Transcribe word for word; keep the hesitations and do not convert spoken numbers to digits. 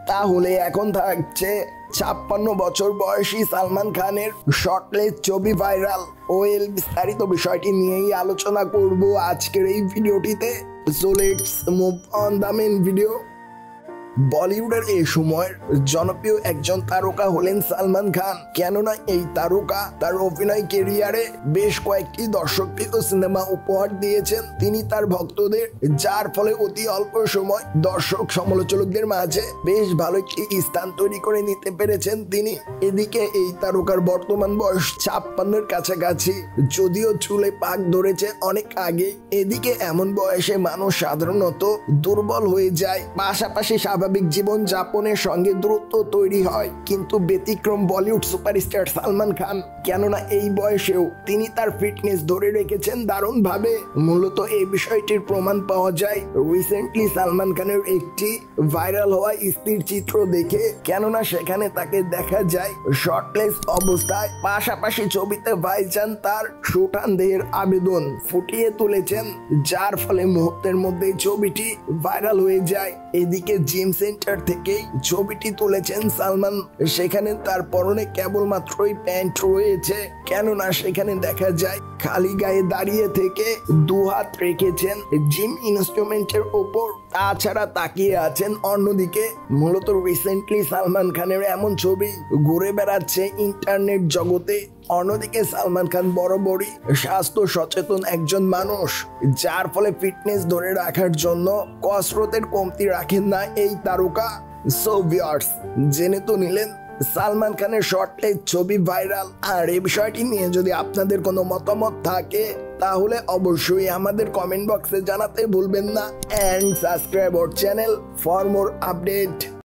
তাহলে এখন থাকছে ছাপ্পান্ন বছর বয়সী সালমান খানের শর্টলেস ছবি ভাইরাল। ওয়েল বিস্তারিত বিষয়টি নিয়েই আলোচনা করব আজকের এই ভিডিওটিতে। So let's move on the main video. বলিউডের এই সময়ের জনপ্রিয় একজন তারকা হলেন সালমান খান। কেননা এই তারকা তার অভিনয় ক্যারিয়ারে বেশ কয়েকটি দর্শকপ্রিয় সিনেমা উপহার দিয়েছেন তিনি তার ভক্তদের, যার ফলে অতি অল্প সময় দর্শক সমালোচকদের মাঝে বেশ ভালো একটি স্থান তৈরি করে নিতে পেরেছেন তিনি। এদিকে এই তারকার বর্তমান বয়স ছাপ্পান্নের কাছাকাছি, যদিও চুলে পাক ধরেছে অনেক আগে। এদিকে এমন বয়সে মানুষ সাধারণত দুর্বল হয়ে যায়, পাশাপাশি স্বাভাবিক জীবন যাপনের সঙ্গে দূরত্ব তৈরি হয়। কিন্তু ব্যতিক্রম বলিউড সুপারস্টার সালমান খান, কেননা এই বয়সেও তিনি তার ফিটনেস ধরে রেখেছেন দারুণ ভাবে। মূলত এই বিষয়টির প্রমাণ পাওয়া যায় রিসেন্টলি সালমান খানের একটি ভাইরাল হওয়া স্থির চিত্র দেখে। কেননা সেখানে তাকে দেখা যায় শর্টলেস অবস্থায়, পাশাপাশি ছবিতে ভাইজান তার সুঠান দেহের আবেদন ফুটিয়ে তুলেছেন, যার ফলে মুহূর্তের মধ্যেই ছবিটি ভাইরাল হয়ে যায়। এদিকে জিম সেন্টার থেকেই ছবিটি তুলেছেন সালমান। সেখানে তার পরনে কেবলমাত্রই প্যান্ট রয়েছে, কেননা সেখানে দেখা যায় খালি গায়ে দাঁড়িয়ে থেকে দু হাত রেখেছেন জিম ইনস্ট্রুমেন্টের ওপর, তাছাড়া তাকিয়ে আছেন অন্যদিকে। মূলত রিসেন্টলি সালমান খানের এমন ছবি ঘুরে বেড়াচ্ছে ইন্টারনেট জগতে। অন্যদিকে সালমান খান বরাবরই স্বাস্থ্য সচেতন একজন মানুষ, যার ফলে ফিটনেস ধরে রাখার জন্য কসরতের কমতি রাখেন না এই তারকা। সো ভিউয়ার্স, জেনে তো নিলেন সালমান খানের শর্টলেস ছবি ভাইরাল। আর এই বিষয়টি নিয়ে যদি আপনাদের কোনো মতামত থাকে তাহলে অবশ্যই আমাদের কমেন্ট বক্সে জানাতে ভুলবেন না। And subscribe our channel for more update.